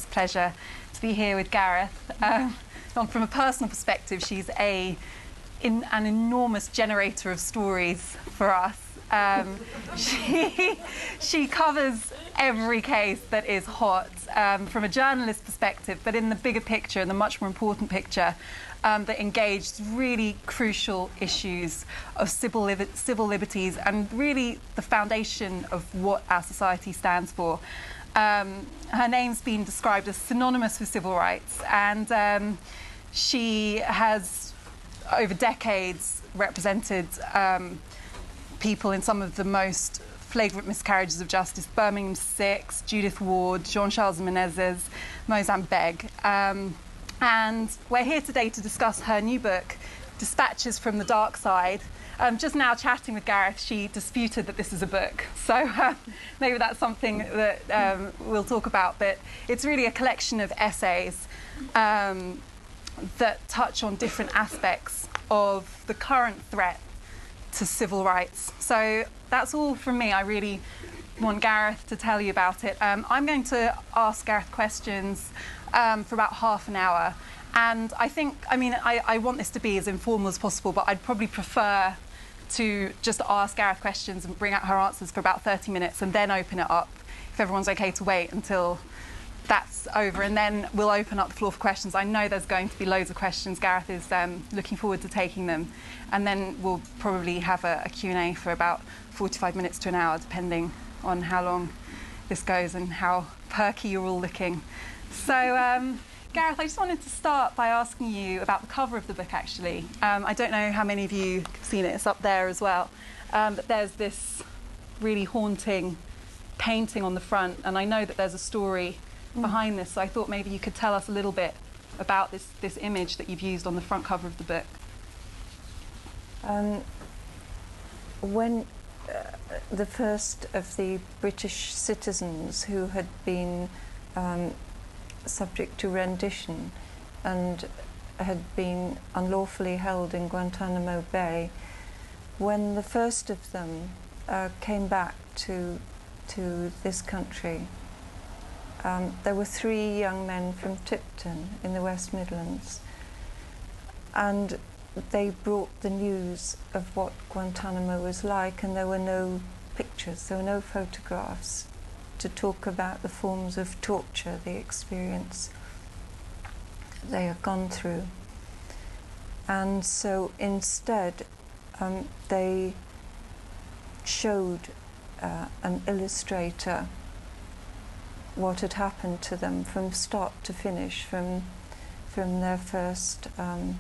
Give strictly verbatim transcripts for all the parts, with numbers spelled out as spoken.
pleasure to be here with Gareth. Um, from a personal perspective, she's a in, an enormous generator of stories for us. Um, she, she covers every case that is hot um, from a journalist perspective, but in the bigger picture, and the much more important picture, um, that engaged really crucial issues of civil, li civil liberties and really the foundation of what our society stands for. Um, her name's been described as synonymous with civil rights, and um, she has, over decades, represented um, people in some of the most flagrant miscarriages of justice: Birmingham Six, Judith Ward, Jean-Charles Menezes, Moazzam, Begg. Um, and we're here today to discuss her new book, Dispatches from the Dark Side. Um, just now chatting with Gareth, she disputed that this is a book. So uh, maybe that's something that um, we'll talk about. But it's really a collection of essays um, that touch on different aspects of the current threat to civil rights. So that's all from me. I really want Gareth to tell you about it. Um, I'm going to ask Gareth questions um, for about half an hour. And I think, I mean, I, I want this to be as informal as possible, but I'd probably prefer to just ask Gareth questions and bring out her answers for about thirty minutes and then open it up, if everyone's okay to wait until that's over, and then we'll open up the floor for questions. I know there's going to be loads of questions. Gareth is um, looking forward to taking them. And then we'll probably have a, a Q and A for about forty-five minutes to an hour, depending on how long this goes and how perky you're all looking. So, um, Gareth, I just wanted to start by asking you about the cover of the book, actually. Um, I don't know how many of you have seen it. It's up there as well. Um, but there's this really haunting painting on the front, and I know that there's a story behind this, so I thought maybe you could tell us a little bit about this, this image that you've used on the front cover of the book. Um, when uh, the first of the British citizens who had been um, subject to rendition and had been unlawfully held in Guantanamo Bay, when the first of them uh, came back to, to this country, Um, there were three young men from Tipton in the West Midlands, and they brought the news of what Guantanamo was like, and there were no pictures, there were no photographs to talk about the forms of torture, the experience they have gone through. And so instead um, they showed uh, an illustrator what had happened to them from start to finish, from from their first um,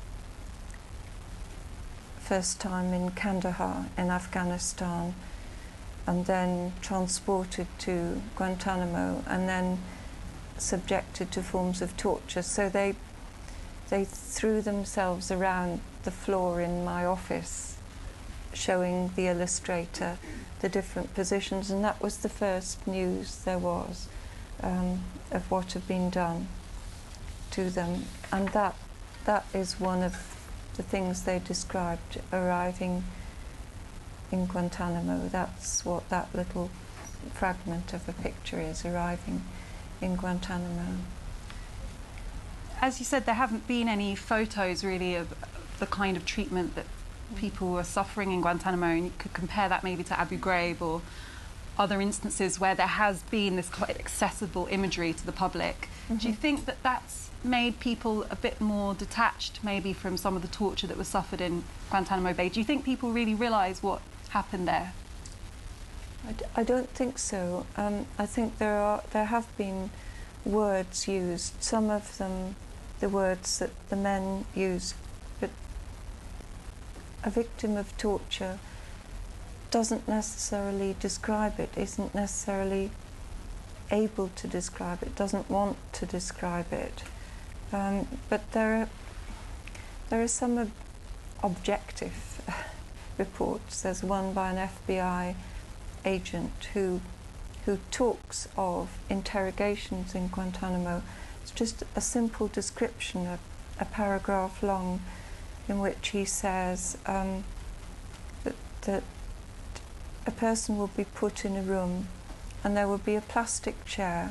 first time in Kandahar in Afghanistan, and then transported to Guantanamo, and then subjected to forms of torture. So they they threw themselves around the floor in my office, showing the illustrator the different positions, and that was the first news there was um, of what had been done to them. And that that is one of the things they described, arriving in Guantanamo. That's what that little fragment of a picture is, arriving in Guantanamo. As you said, there haven't been any photos really of the kind of treatment that people were suffering in Guantanamo, and you could compare that maybe to Abu Ghraib or other instances where there has been this quite accessible imagery to the public. Mm-hmm. Do you think that that's made people a bit more detached maybe from some of the torture that was suffered in Guantanamo Bay? Do you think people really realise what happened there? I, d I don't think so. Um, I think there are there have been words used, some of them the words that the men used, but a victim of torture doesn't necessarily describe it, isn't necessarily able to describe it, doesn't want to describe it. Um, but there are, there are some ob objective reports. There's one by an F B I agent who, who talks of interrogations in Guantanamo. It's just a simple description, a, a paragraph long, in which he says um, that, that a person will be put in a room and there will be a plastic chair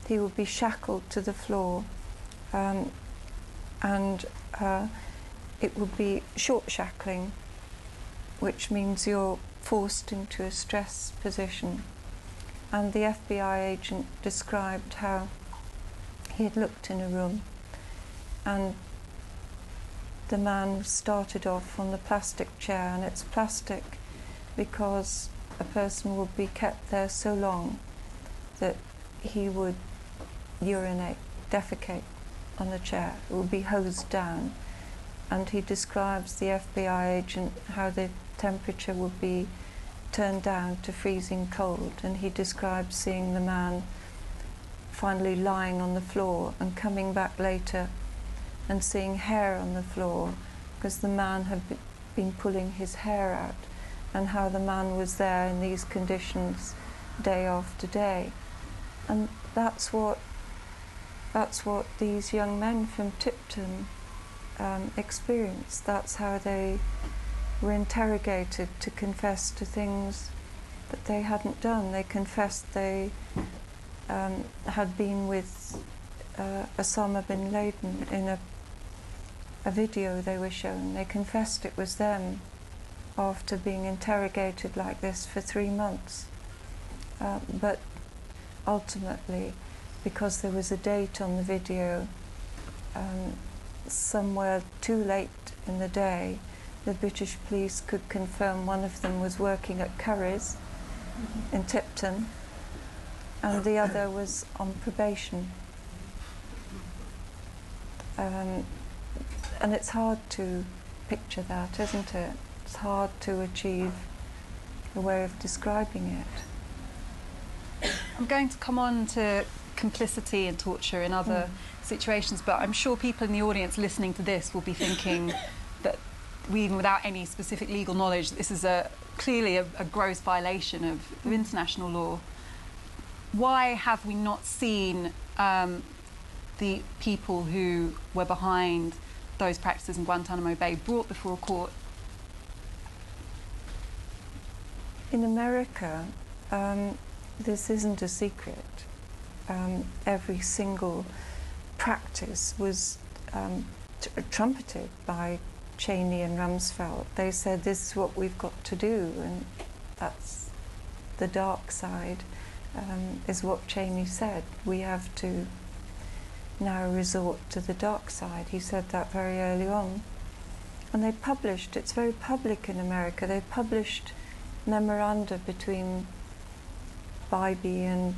he would be shackled to the floor, um, and uh, it would be short shackling, which means you're forced into a stress position. And the F B I agent described how he had looked in a room and the man started off on the plastic chair, and it's plastic because a person would be kept there so long that he would urinate, defecate on the chair. It would be hosed down. And he describes, the F B I agent, how the temperature would be turned down to freezing cold, and he describes seeing the man finally lying on the floor and coming back later and seeing hair on the floor because the man had been pulling his hair out, and how the man was there in these conditions day after day. And that's what that's what these young men from Tipton um, experienced. That's how they were interrogated to confess to things that they hadn't done. They confessed they um, had been with uh, Osama bin Laden in a, a video they were shown. They confessed it was them after being interrogated like this for three months. Uh, but ultimately, because there was a date on the video, um, somewhere too late in the day, the British police could confirm one of them was working at Curry's mm-hmm. in Tipton, and the other was on probation. Um, and it's hard to picture that, isn't it? It's hard to achieve a way of describing it. I'm going to come on to complicity and torture in other mm. situations, but I'm sure people in the audience listening to this will be thinking that, we, even without any specific legal knowledge, this is a clearly a, a gross violation of, of international law. Why have we not seen um, the people who were behind those practices in Guantanamo Bay brought before a court? In America, um, this isn't a secret. Um, every single practice was um, t trumpeted by Cheney and Rumsfeld. They said, this is what we've got to do, and that's the dark side, um, is what Cheney said. We have to now resort to the dark side. He said that very early on. And they published, it's very public in America, they published memoranda between Bybee and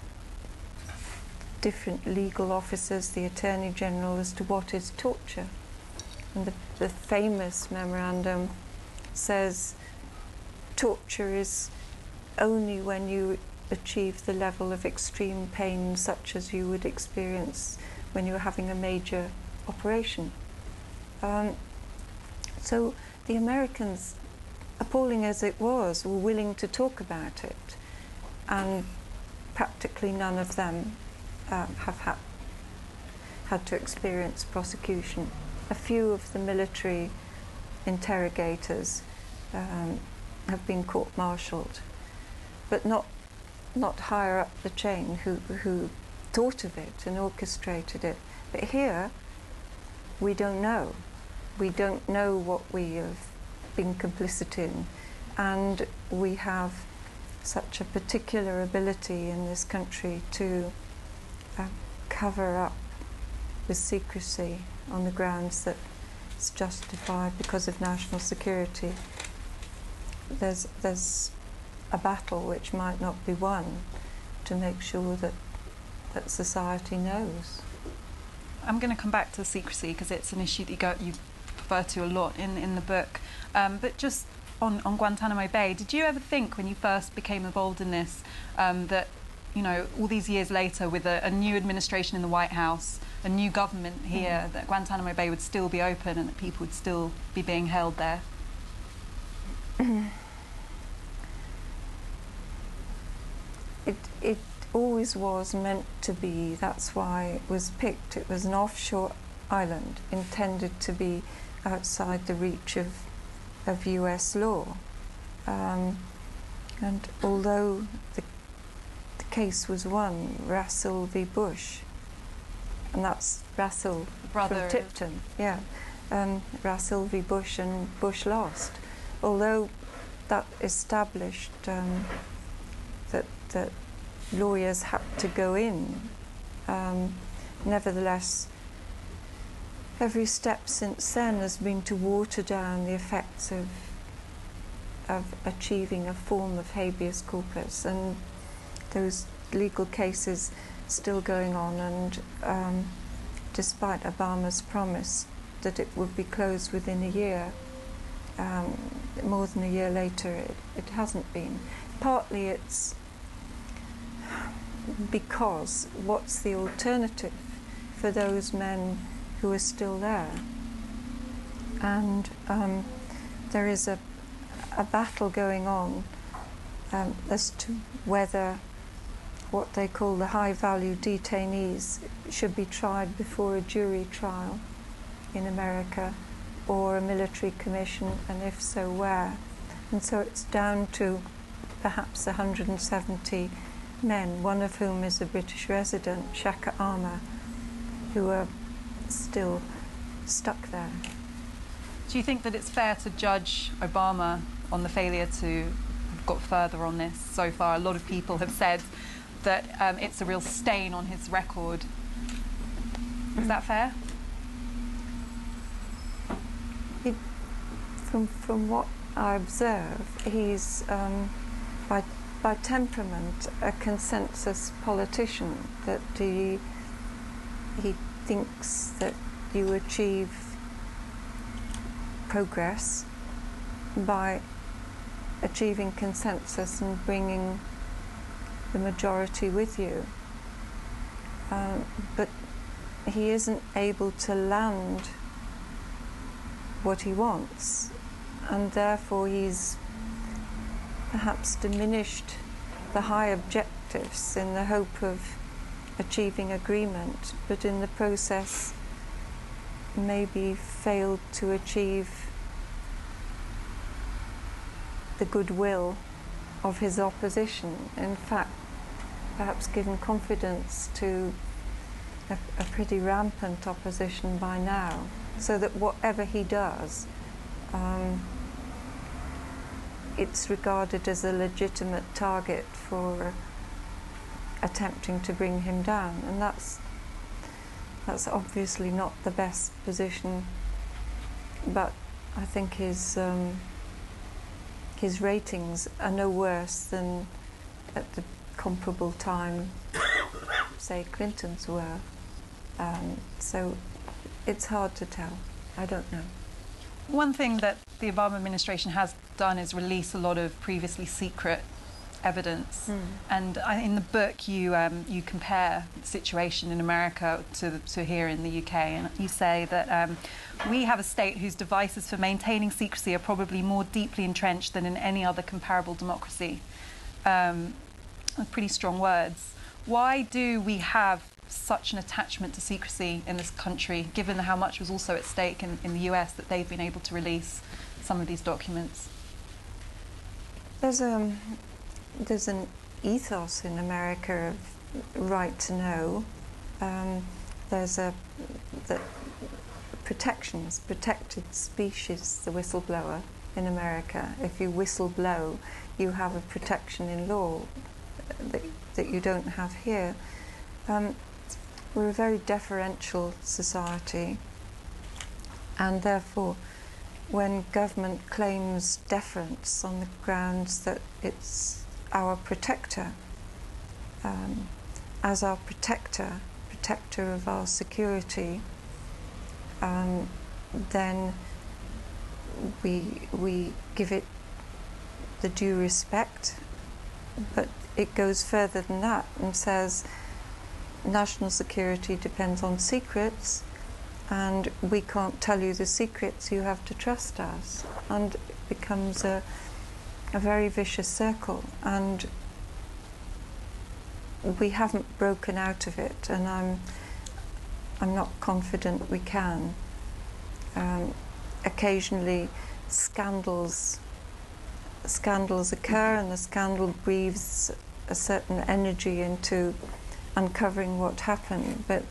different legal officers, the Attorney General, as to what is torture. And the, the famous memorandum says torture is only when you achieve the level of extreme pain such as you would experience when you're having a major operation. Um, so the Americans, appalling as it was, were willing to talk about it, and practically none of them uh, have had, had to experience prosecution. A few of the military interrogators um, have been court-martialed, but not not higher up the chain who, who thought of it and orchestrated it. But here, we don't know. We don't know what we have been complicit in, and we have such a particular ability in this country to uh, cover up with secrecy on the grounds that it's justified because of national security. There's, there's a battle which might not be won to make sure that, that society knows. I'm going to come back to secrecy because it's an issue that you, go, you refer to a lot in, in the book. Um, but just on, on Guantanamo Bay, did you ever think when you first became involved in this um, that, you know, all these years later with a, a new administration in the White House, a new government here, mm. that Guantanamo Bay would still be open and that people would still be being held there? It, it always was meant to be. That's why it was picked. It was an offshore island intended to be outside the reach of, of U S law. Um, and although the, the case was won, Russell v Bush, and that's Russell Brother. from Tipton, yeah. Um, Russell v Bush, and Bush lost. Although that established um, that, that lawyers had to go in, um, nevertheless, every step since then has been to water down the effects of, of achieving a form of habeas corpus, and those legal cases still going on, and um, despite Obama's promise that it would be closed within a year, um, more than a year later it, it hasn't been. Partly it's because what's the alternative for those men who are still there? And um, there is a, a battle going on um, as to whether what they call the high-value detainees should be tried before a jury trial in America or a military commission, and if so, where. And so it's down to perhaps one hundred seventy men, one of whom is a British resident, Shaka Armour, who are still stuck there. Do you think that it's fair to judge Obama on the failure to have got further on this so far? A lot of people have said that um, it's a real stain on his record. Is that fair? He, from, from what I observe, he's um, by, by temperament a consensus politician, that he, he thinks that you achieve progress by achieving consensus and bringing the majority with you. Um, but he isn't able to land what he wants, and therefore he's perhaps diminished the high objectives in the hope of achieving agreement, but in the process maybe failed to achieve the goodwill of his opposition. In fact, perhaps given confidence to a, a pretty rampant opposition by now, so that whatever he does, um, it's regarded as a legitimate target for attempting to bring him down, and that's that's obviously not the best position. But I think his um, his ratings are no worse than at the comparable time, say, Clinton's were. Um, so it's hard to tell. I don't know. One thing that the Obama administration has done is release a lot of previously secret evidence. Mm. And I, in the book, you um, you compare the situation in America to, to here in the U K, and you say that um, we have a state whose devices for maintaining secrecy are probably more deeply entrenched than in any other comparable democracy. Um, pretty strong words. Why do we have such an attachment to secrecy in this country, given how much was also at stake in, in the U S that they've been able to release some of these documents? There's a there's an ethos in America of right to know. Um, there's a the protections, protected species, the whistleblower in America. If you whistleblow, you have a protection in law that, that you don't have here. Um, we're a very deferential society, and therefore when government claims deference on the grounds that it's our protector, um, as our protector, protector of our security, um, then we, we give it the due respect, but it goes further than that and says national security depends on secrets, and we can't tell you the secrets, you have to trust us. And it becomes a, a very vicious circle, and we haven't broken out of it, and I'm, I'm not confident we can. Um, occasionally scandals, scandals occur, and the scandal breathes a certain energy into uncovering what happened, but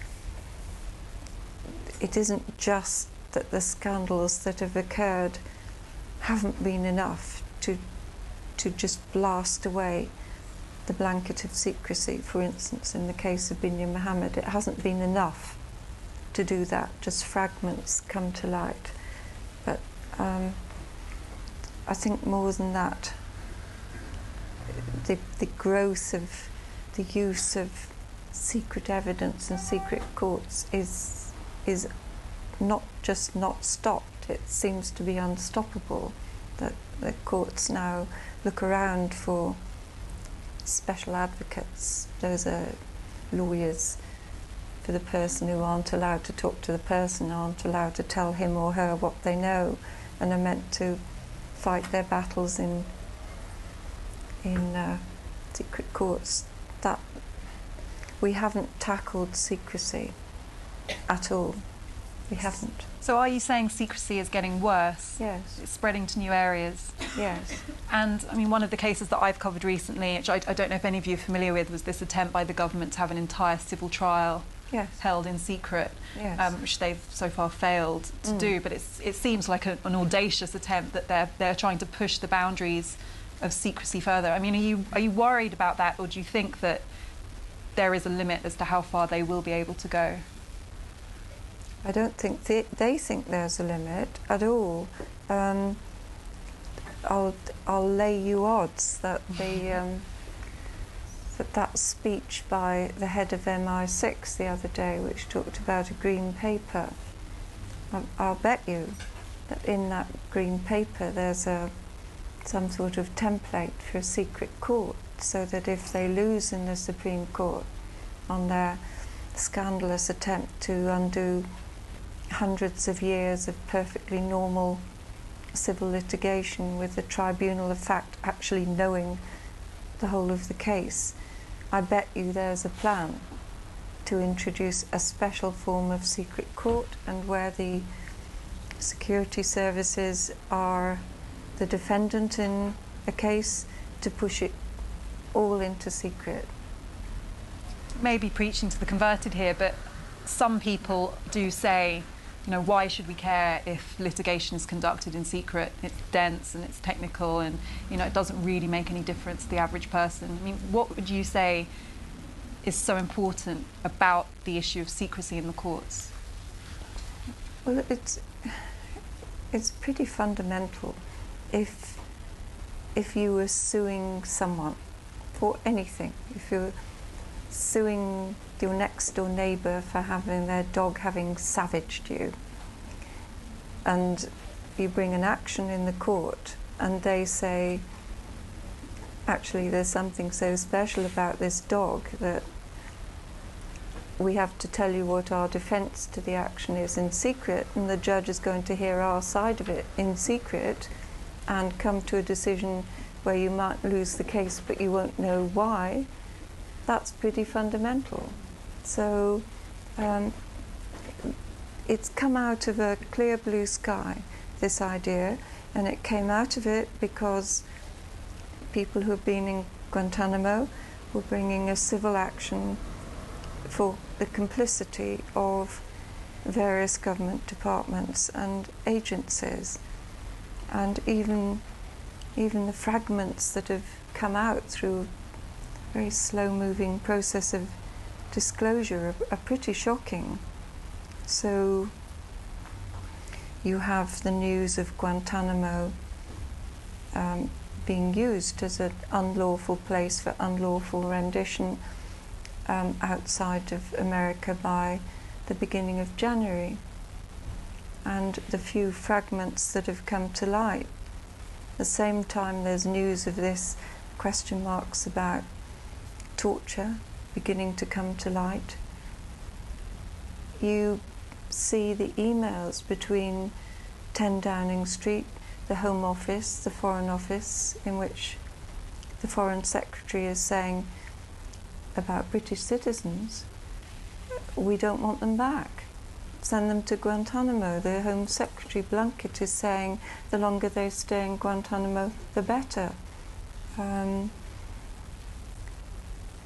it isn't just that the scandals that have occurred haven't been enough to to just blast away the blanket of secrecy. For instance, in the case of Binyan Mohammed, it hasn't been enough to do that, just fragments come to light. But um, I think more than that, the, the growth of the use of secret evidence and secret courts is is not just not stopped, it seems to be unstoppable, that the courts now look around for special advocates. Those are lawyers for the person who aren't allowed to talk to the person, aren't allowed to tell him or her what they know, and are meant to fight their battles in in uh, secret courts. That we haven't tackled secrecy at all. We haven't. So are you saying secrecy is getting worse? Yes. It's spreading to new areas? Yes. And I mean, one of the cases that I've covered recently, which I, I don't know if any of you are familiar with, was this attempt by the government to have an entire civil trial Yes. held in secret, Yes. um, which they've so far failed to Mm. do. But it's, it seems like a, an audacious attempt that they're they're trying to push the boundaries of secrecy further. I mean, are you are you worried about that, or do you think that there is a limit as to how far they will be able to go? I don't think they, they think there's a limit at all. Um, I'll I'll lay you odds that the um, that that speech by the head of M I six the other day, which talked about a green paper, I'll, I'll bet you that in that green paper there's a some sort of template for a secret court, so that if they lose in the Supreme Court on their scandalous attempt to undo hundreds of years of perfectly normal civil litigation with the tribunal of fact actually knowing the whole of the case, I bet you there's a plan to introduce a special form of secret court, and where the security services are the defendant in a case, to push it all into secret. Maybe preaching to the converted here, but some people do say, you know, why should we care if litigation is conducted in secret? It's dense and it's technical, and, you know, it doesn't really make any difference to the average person. I mean, what would you say is so important about the issue of secrecy in the courts? Well, it's it's pretty fundamental. If if you were suing someone for anything, if you're suing your next door neighbour for having their dog having savaged you, and you bring an action in the court and they say, actually there's something so special about this dog that we have to tell you what our defence to the action is in secret, and the judge is going to hear our side of it in secret and come to a decision where you might lose the case but you won't know why, that's pretty fundamental. So um, it's come out of a clear blue sky, this idea, and it came out of it because people who have been in Guantanamo were bringing a civil action for the complicity of various government departments and agencies, and even even the fragments that have come out through a very slow-moving process of disclosure are, are pretty shocking. So you have the news of Guantanamo um, being used as an unlawful place for unlawful rendition um, outside of America by the beginning of January. And the few fragments that have come to light, at the same time there's news of this, question marks about torture beginning to come to light. You see the emails between ten Downing Street, the Home Office, the Foreign Office, in which the Foreign Secretary is saying about British citizens, we don't want them back. Send them to Guantanamo. The Home Secretary Blunkett is saying the longer they stay in Guantanamo, the better. Um,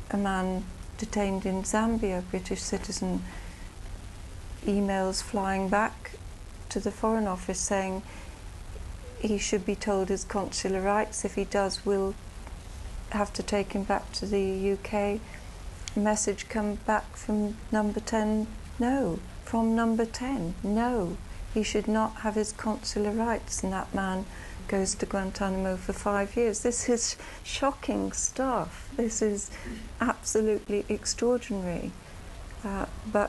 a man detained in Zambia, British citizen, emails flying back to the Foreign Office saying he should be told his consular rights. If he does, we'll have to take him back to the U K. A message come back from number ten, no. From number ten, no. He should not have his consular rights, and that man goes to Guantanamo for five years. This is shocking stuff. This is absolutely extraordinary. Uh, but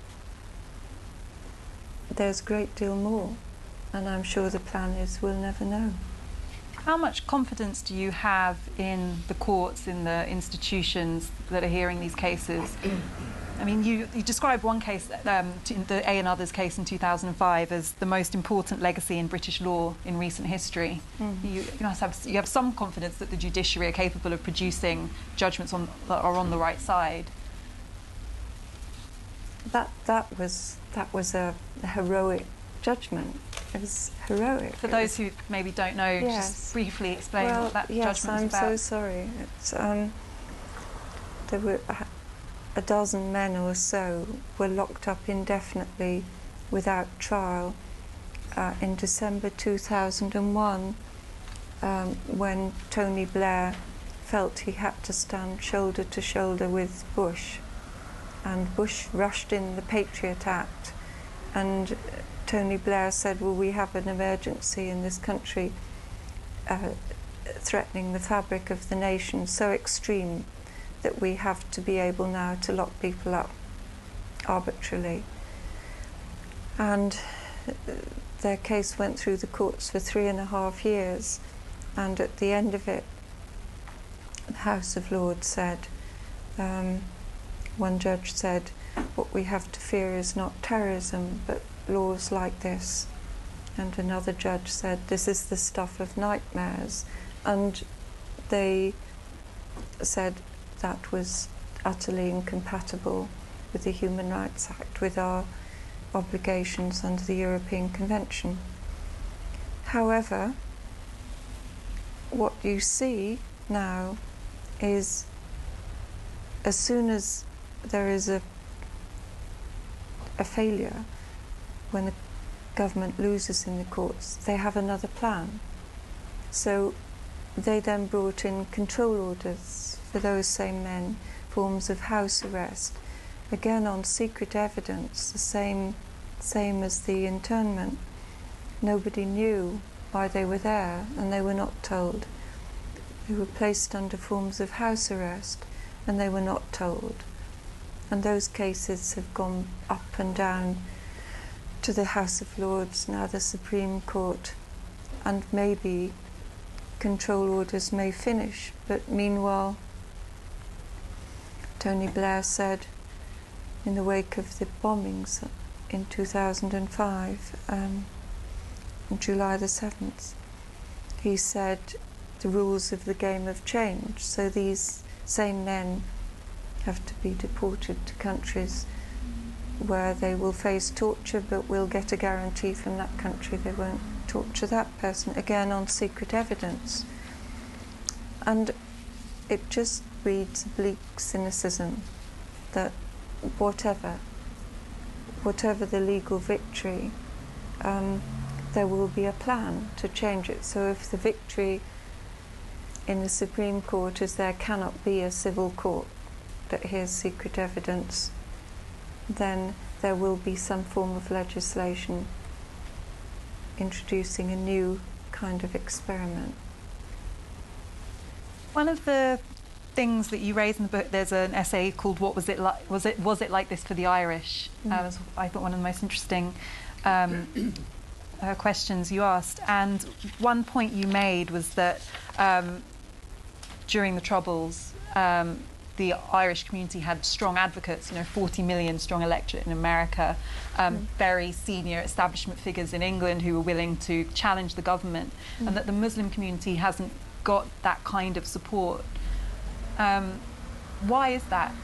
there's a great deal more, and I'm sure the plan is we'll never know. How much confidence do you have in the courts, in the institutions that are hearing these cases? I mean, you, you described one case, um, the A and Others case in two thousand five, as the most important legacy in British law in recent history. Mm. You, you, must have, you have some confidence that the judiciary are capable of producing judgments on, that are on the right side. That, that, was, that was a heroic judgment. It was heroic. For those who maybe don't know, yes. just briefly explain well, what that yes, judgment was about. Yes, I'm so sorry. It's, um, there were a, a dozen men or so were locked up indefinitely without trial uh, in December two thousand one, um, when Tony Blair felt he had to stand shoulder to shoulder with Bush, and Bush rushed in the Patriot Act, and Tony Blair said, well, we have an emergency in this country uh, threatening the fabric of the nation, so extreme that we have to be able now to lock people up arbitrarily. And their case went through the courts for three and a half years, and at the end of it, the House of Lords said, um, one judge said, what we have to fear is not terrorism, but laws like this. And another judge said, this is the stuff of nightmares. And they said that was utterly incompatible with the Human Rights Act, with our obligations under the European Convention. However, what you see now is, as soon as there is a, a failure, when the government loses in the courts, they have another plan. So they then brought in control orders for those same men, forms of house arrest, again on secret evidence, the same, same as the internment. Nobody knew why they were there, and they were not told. They were placed under forms of house arrest, and they were not told. And those cases have gone up and down to the House of Lords, now the Supreme Court, and maybe control orders may finish. But meanwhile, Tony Blair said, in the wake of the bombings in two thousand five, um, on July the seventh, he said the rules of the game have changed, so these same men have to be deported to countries where they will face torture, but will get a guarantee from that country they won't torture that person, again on secret evidence. And it just breeds bleak cynicism that whatever, whatever the legal victory, um, there will be a plan to change it. So if the victory in the Supreme Court is there cannot be a civil court that hears secret evidence, then there will be some form of legislation introducing a new kind of experiment. One of the things that you raise in the book, there's an essay called "What was it like? Was it was it like this for the Irish?" Mm. Uh, was, I thought, one of the most interesting um, uh, questions you asked. And one point you made was that um, during the Troubles, um, the Irish community had strong advocates, you know, forty million strong electorate in America, um, mm. very senior establishment figures in England who were willing to challenge the government, mm. and that the Muslim community hasn't got that kind of support. Um, why is that?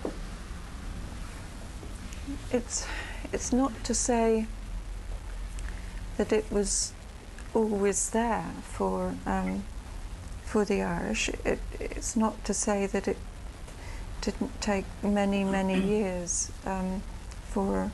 It's, it's not to say that it was always there for, um, for the Irish. It, it's not to say that it didn't take many, many years um, for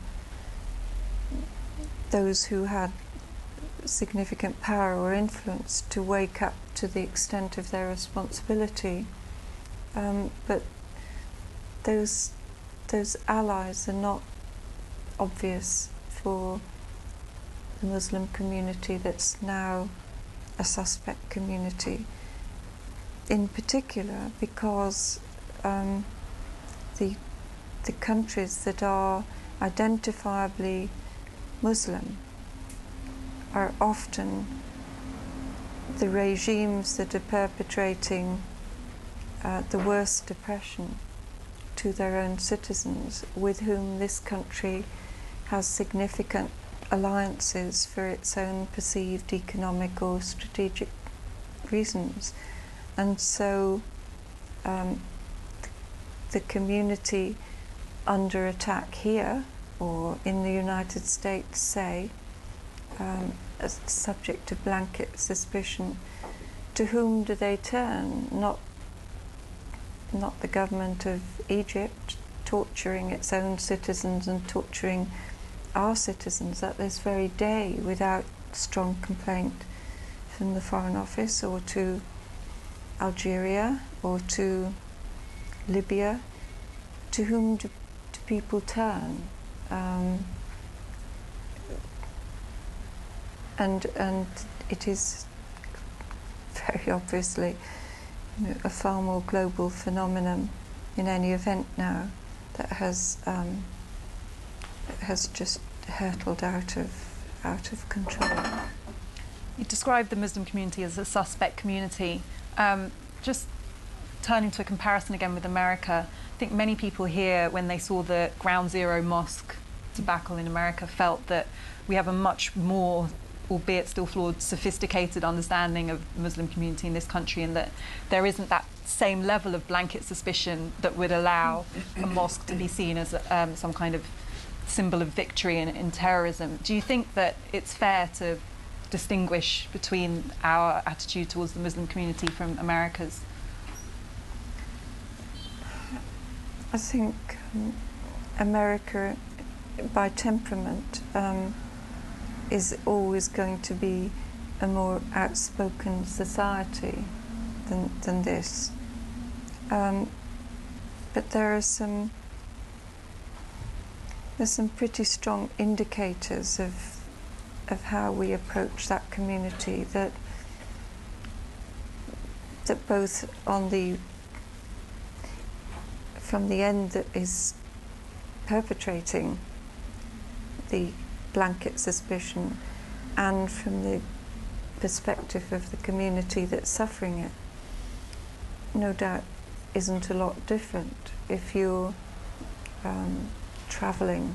those who had significant power or influence to wake up to the extent of their responsibility. Um, but those, those allies are not obvious for the Muslim community that's now a suspect community, in particular because um, the, the countries that are identifiably Muslim are often the regimes that are perpetrating uh, the worst oppression to their own citizens, with whom this country has significant alliances for its own perceived economic or strategic reasons. And so um, the community under attack here or in the United States, say, um, as subject to blanket suspicion, to whom do they turn? Not, not the government of Egypt torturing its own citizens and torturing our citizens at this very day without strong complaint from the Foreign Office, or to Algeria or to Libya. To whom do, do people turn? Um, and and it is very obviously, you know, a far more global phenomenon in any event now that has um, has just hurtled out of out of control. You described the Muslim community as a suspect community. Um, just turning to a comparison again with America, I think many people here, when they saw the Ground Zero mosque debacle in America, felt that we have a much more, albeit still flawed, sophisticated understanding of the Muslim community in this country, and that there isn't that same level of blanket suspicion that would allow a mosque to be seen as um, some kind of symbol of victory in, in terrorism. Do you think that it's fair to distinguish between our attitude towards the Muslim community from America's? I think um, America, by temperament, um, is always going to be a more outspoken society than, than this. Um, but there are some there's some pretty strong indicators of of how we approach that community, that that both on the from the end that is perpetrating the blanket suspicion, and from the perspective of the community that's suffering it, no doubt isn't a lot different. If you're um, travelling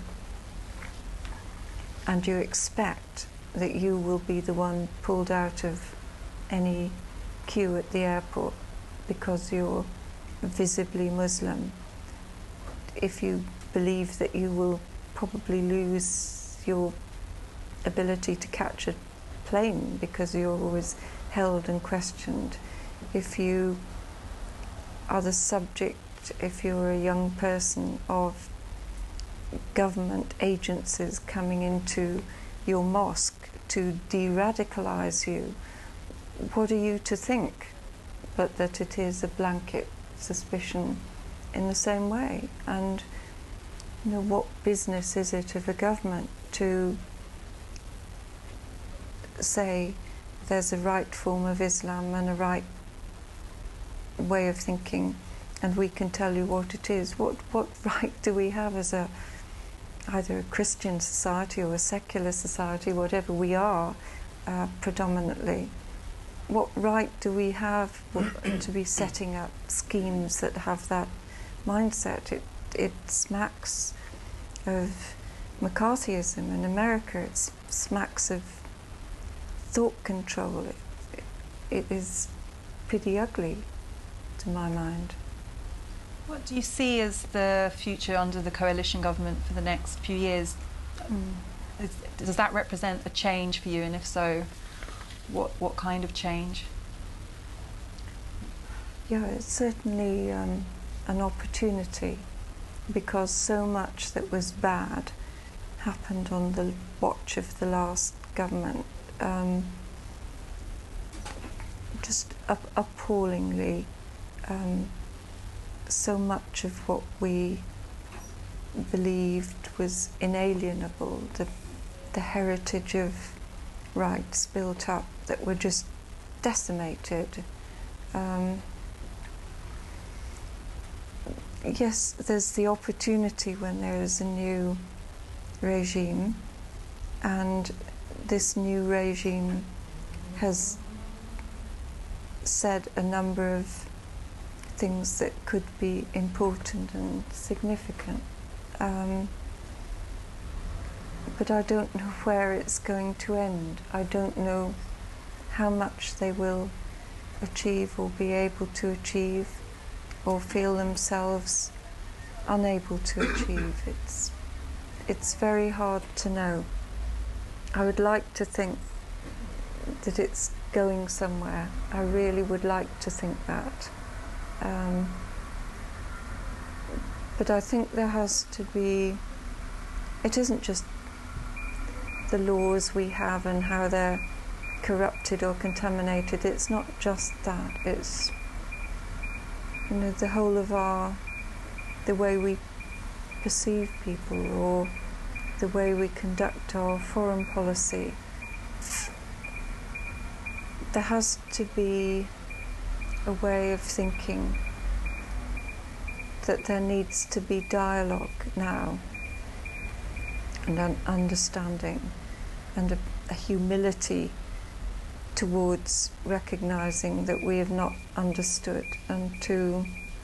and you expect that you will be the one pulled out of any queue at the airport because you're visibly Muslim, if you believe that you will probably lose your ability to catch a plane because you're always held and questioned, if you are the subject, if you're a young person, of government agencies coming into your mosque to de-radicalise you, what are you to think but that it is a blanket suspicion in the same way? And you know, what business is it of a government to say there's a right form of Islam and a right way of thinking, and we can tell you what it is? What what right do we have as a either a Christian society or a secular society, whatever we are uh, predominantly? What right do we have to be setting up schemes that have that mindset? It it smacks of McCarthyism in America. It smacks of thought control. It, it is pretty ugly, to my mind. What do you see as the future under the coalition government for the next few years? Mm. Is, does that represent a change for you, and if so, what what kind of change? Yeah, it's certainly um, an opportunity, because so much that was bad happened on the watch of the last government. Um, just up appallingly, um, so much of what we believed was inalienable, the, the heritage of rights built up that were just decimated. Um, yes, there's the opportunity when there is a new regime, and this new regime has said a number of things that could be important and significant. Um, but I don't know where it's going to end. I don't know how much they will achieve or be able to achieve, or feel themselves unable to achieve. It's, it's very hard to know. I would like to think that it's going somewhere. I really would like to think that. Um, but I think there has to be, it isn't just the laws we have and how they're corrupted or contaminated. It's not just that. It's, you know, the whole of our, the way we perceive people, or the way we conduct our foreign policy. There has to be a way of thinking that there needs to be dialogue now, and an understanding, and a, a humility towards recognizing that we have not understood, and to,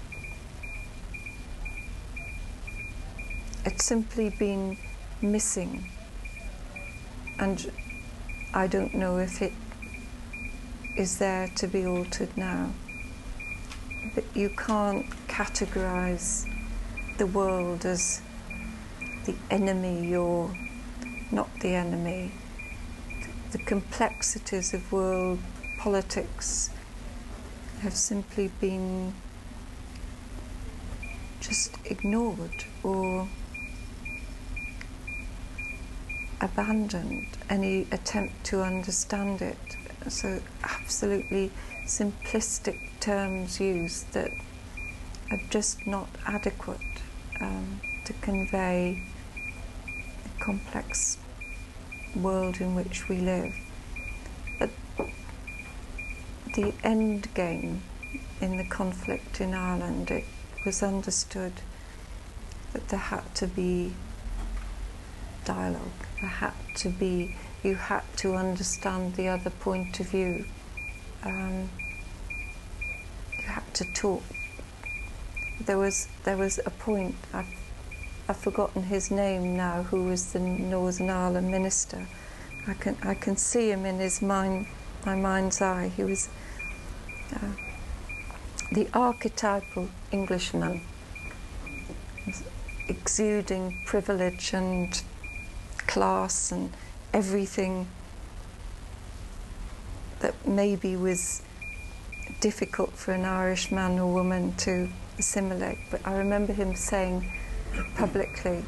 it's simply been missing, and I don't know if it is there to be altered now. But you can't categorize the world as the enemy or not the enemy. The complexities of world politics have simply been just ignored or abandoned, any attempt to understand it. So absolutely simplistic terms used that are just not adequate um, to convey the complex world in which we live. But the end game in the conflict in Ireland, it was understood that there had to be dialogue, there had to be, you had to understand the other point of view. Um, you had to talk. There was there was a point, I've, I've forgotten his name now, who was the Northern Ireland minister. I can I can see him in his mind, my mind's eye. He was uh, the archetypal Englishman, exuding privilege and class and everything that maybe was difficult for an Irish man or woman to assimilate. But I remember him saying publicly,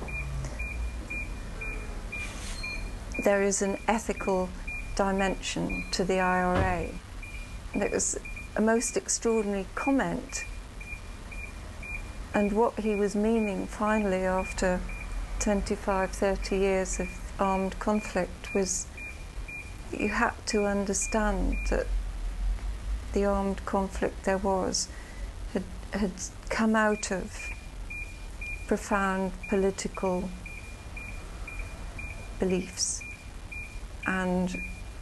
there is an ethical dimension to the I R A. And it was a most extraordinary comment. And what he was meaning finally after twenty-five, thirty years of armed conflict was you had to understand that the armed conflict there was had, had come out of profound political beliefs and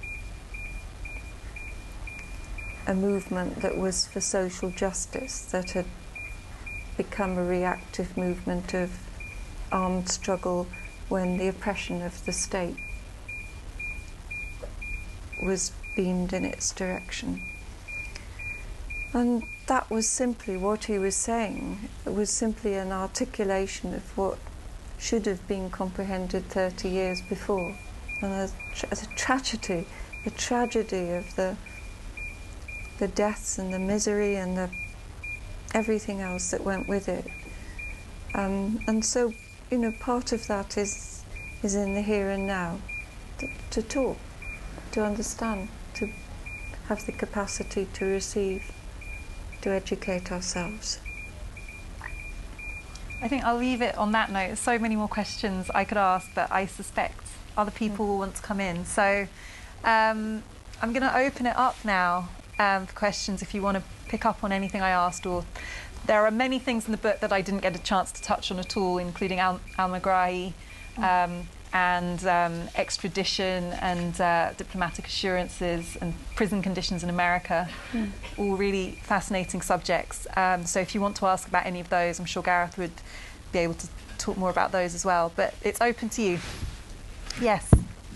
a movement that was for social justice, that had become a reactive movement of armed struggle when the oppression of the state was beamed in its direction. And that was simply what he was saying. It was simply an articulation of what should have been comprehended thirty years before. And as a tragedy, the tragedy of the the deaths and the misery and the everything else that went with it. Um, and so, you know, part of that is is in the here and now, to, to talk, to understand, to have the capacity to receive, to educate ourselves. I think I'll leave it on that note. There's so many more questions I could ask, but I suspect other people will want to come in. So um, I'm going to open it up now um, for questions if you want to pick up on anything I asked. Or there are many things in the book that I didn't get a chance to touch on at all, including Al- al-Megrahi um, and um, extradition and uh, diplomatic assurances and prison conditions in America. Mm. All really fascinating subjects. Um, so if you want to ask about any of those, I'm sure Gareth would be able to talk more about those as well. But it's open to you. Yes.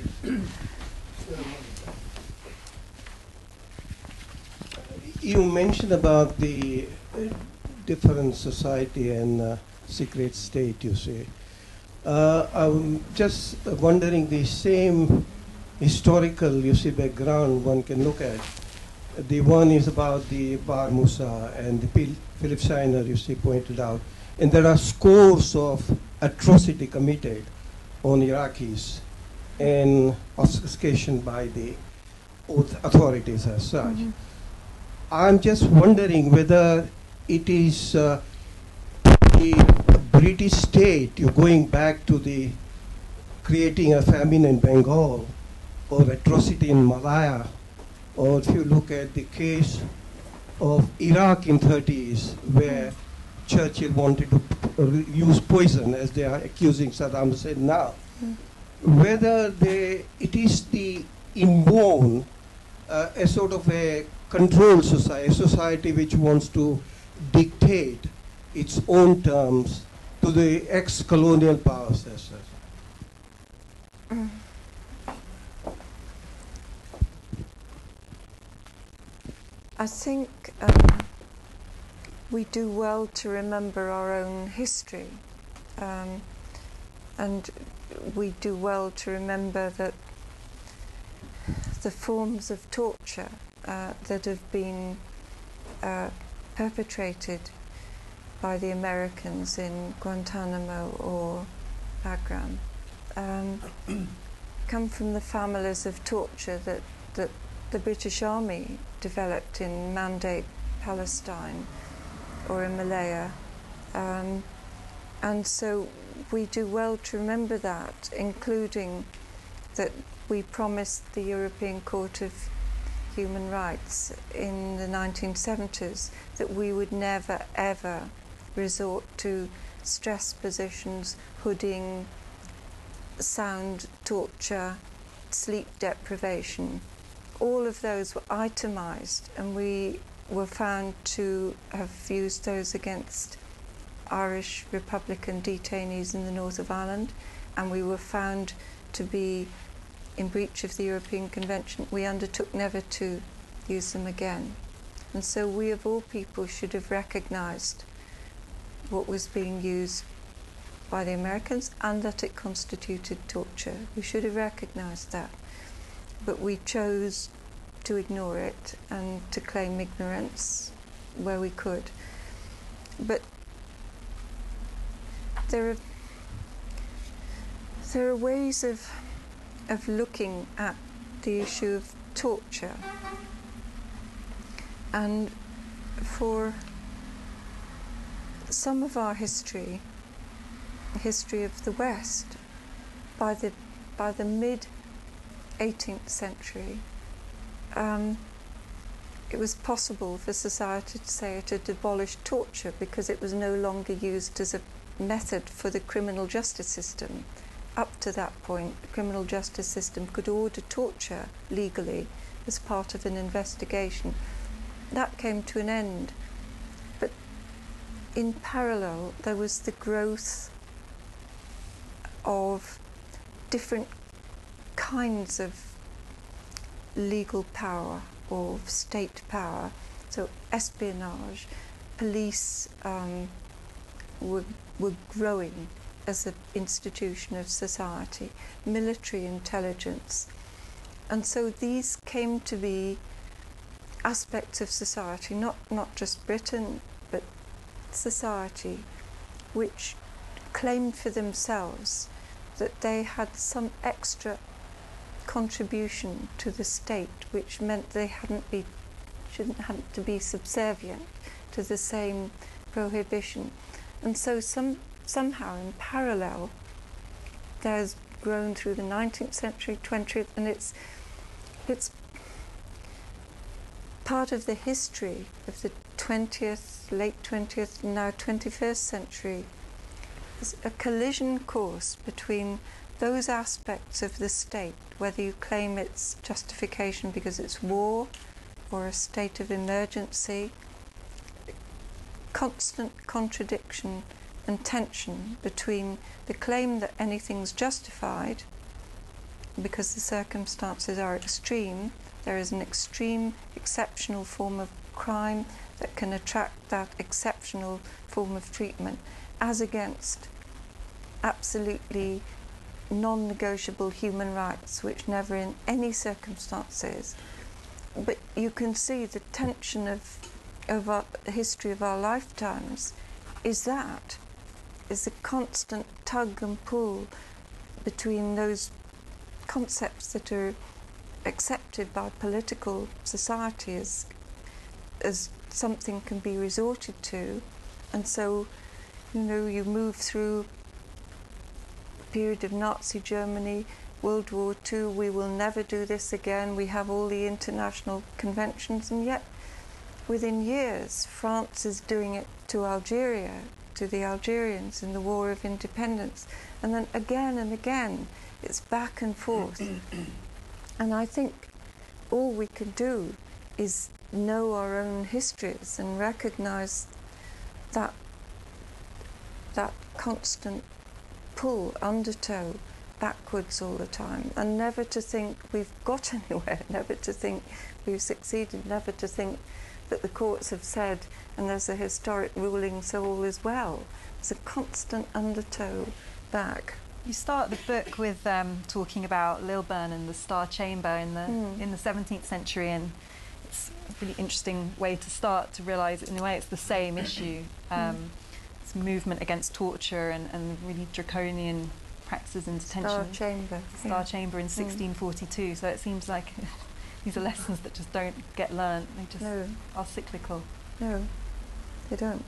You mentioned about the uh, different society and uh, secret state, you say. Uh, I'm just wondering the same historical, you see, background one can look at. The one is about the Bar Musa and the Pil- Philip Steiner, you see, pointed out. And there are scores of atrocity committed on Iraqis and obfuscation by the authorities as such. Mm-hmm. I'm just wondering whether it is uh, the British state, you're going back to the creating a famine in Bengal or atrocity in Malaya, or if you look at the case of Iraq in thirties, where Churchill wanted to p- use poison, as they are accusing Saddam Hussein now, mm. whether they, it is the inborn, uh, a sort of a controlled society, a society which wants to dictate its own terms to the ex-colonial powers as such. Mm. I think um, we do well to remember our own history, um, and we do well to remember that the forms of torture uh, that have been uh, perpetrated by the Americans in Guantanamo or Bagram um, come from the families of torture that, that the British Army developed in Mandate, Palestine, or in Malaya. Um, and so we do well to remember that, including that we promised the European Court of Human Rights in the nineteen seventies that we would never, ever resort to stress positions, hooding, sound torture, sleep deprivation. All of those were itemised, and we were found to have used those against Irish Republican detainees in the north of Ireland, and we were found to be in breach of the European Convention. We undertook never to use them again. And so we of all people should have recognised what was being used by the Americans and that it constituted torture. We should have recognised that. But we chose to ignore it and to claim ignorance where we could. But there are there are ways of of looking at the issue of torture. And for some of our history, the history of the West, by the by the mid eighteenth century, um, it was possible for society to say it had abolished torture because it was no longer used as a method for the criminal justice system. Up to that point, the criminal justice system could order torture legally as part of an investigation. That came to an end. But in parallel, there was the growth of different kinds of legal power or state power. So espionage, police um, were, were growing as an institution of society, military intelligence. And so these came to be aspects of society, not, not just Britain, but society which claimed for themselves that they had some extra contribution to the state, which meant they hadn't be, shouldn't have to be subservient to the same prohibition. And so some, somehow in parallel, there's grown through the nineteenth century, twentieth, and it's, it's part of the history of the twentieth, late twentieth, now twenty-first century. It's a collision course between those aspects of the state, whether you claim it's justification because it's war or a state of emergency, constant contradiction and tension between the claim that anything's justified because the circumstances are extreme. There is an extreme, exceptional form of crime that can attract that exceptional form of treatment, as against absolutely non-negotiable human rights, which never in any circumstances. But you can see the tension of, of our, the history of our lifetimes is that, is a constant tug and pull between those concepts that are accepted by political society as, as something can be resorted to. And so, you know, you move through a period of Nazi Germany, World War Two, we will never do this again, we have all the international conventions, and yet within years France is doing it to Algeria, to the Algerians in the War of Independence, and then again and again it's back and forth. And I think all we can do is know our own histories and recognise that that constant pull, undertow, backwards all the time, and never to think we've got anywhere, never to think we've succeeded, never to think that the courts have said, and there's a historic ruling, so all is well. It's a constant undertow back. You start the book with um, talking about Lilburn and the Star Chamber in the mm. in the seventeenth century, and it's a really interesting way to start to realise, in a way, it's the same issue. Um, mm. It's movement against torture and, and really draconian practices in detention. Star Chamber. Star yeah. Chamber in sixteen forty-two. Mm. So it seems like these are lessons that just don't get learnt. They just no. are cyclical. No, they don't.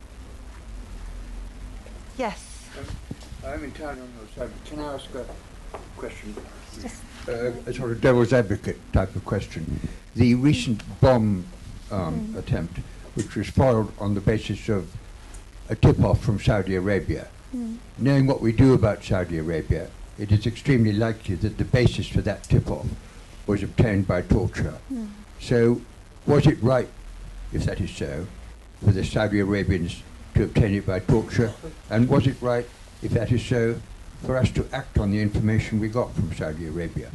Yes. Um, I'm entirely on your side. Can I ask a question? Uh, a sort of devil's advocate type of question. The recent bomb um, mm. attempt, which was foiled on the basis of a tip-off from Saudi Arabia. Mm. Knowing what we do about Saudi Arabia, it is extremely likely that the basis for that tip-off was obtained by torture. Mm. So, was it right, if that is so, for the Saudi Arabians to obtain it by torture? And was it right, if that is so, for us to act on the information we got from Saudi Arabia?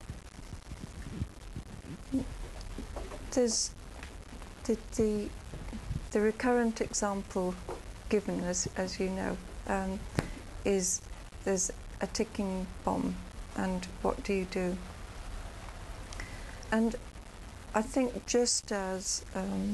There's the, the, the recurrent example given, as, as you know, um, is there's a ticking bomb, and what do you do? And I think just as um,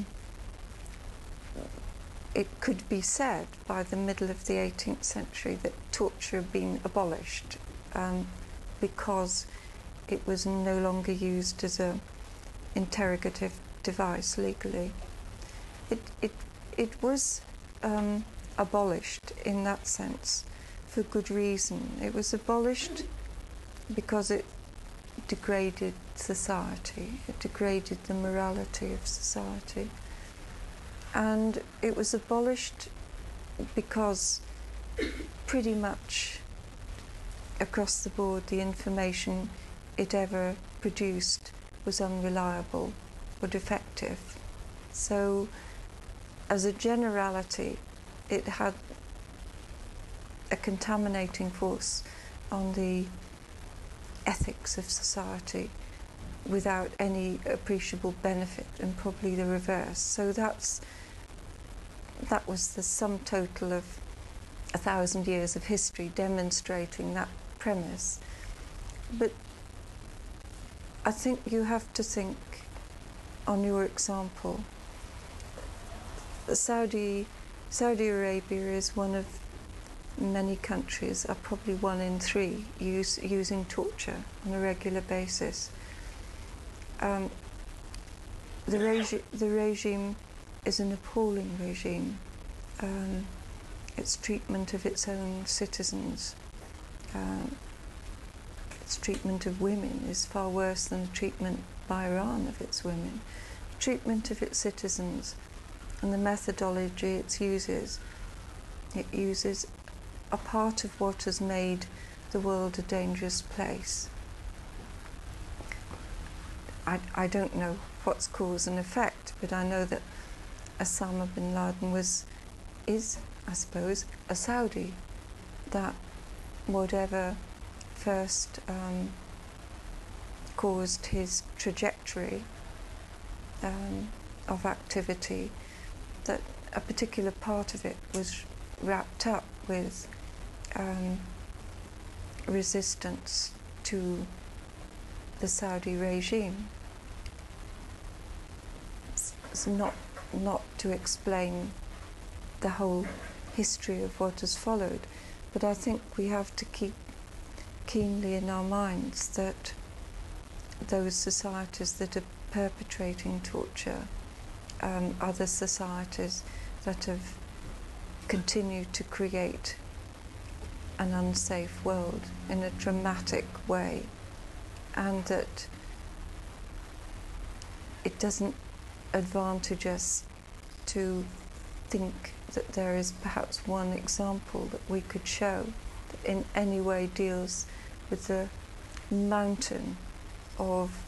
it could be said by the middle of the eighteenth century that torture had been abolished um, because it was no longer used as an interrogative device legally. It, it, it was um, abolished in that sense for good reason. It was abolished because it degraded society, it degraded the morality of society. And it was abolished because pretty much across the board the information it ever produced was unreliable or defective. So as a generality it had a contaminating force on the ethics of society without any appreciable benefit, and probably the reverse. So that's that was the sum total of a thousand years of history demonstrating that premise. But I think you have to think on your example. The Saudi Saudi Arabia is one of many countries, are probably one in three, use, using torture on a regular basis. Um, the, regi the regime is an appalling regime. Um, its treatment of its own citizens, um, its treatment of women is far worse than the treatment by Iran of its women. Treatment of its citizens and the methodology it uses, it uses a part of what has made the world a dangerous place. I, I don't know what's cause and effect, but I know that Osama bin Laden was, is, I suppose, a Saudi, that whatever first um, caused his trajectory um, of activity, that a particular part of it was wrapped up with um, resistance to the Saudi regime. It's, it's not, not to explain the whole history of what has followed, but I think we have to keep keenly in our minds that those societies that are perpetrating torture, um, other societies that have continued to create an unsafe world in a dramatic way, and that it doesn't advantage us to think that there is perhaps one example that we could show that in any way deals with the mountain of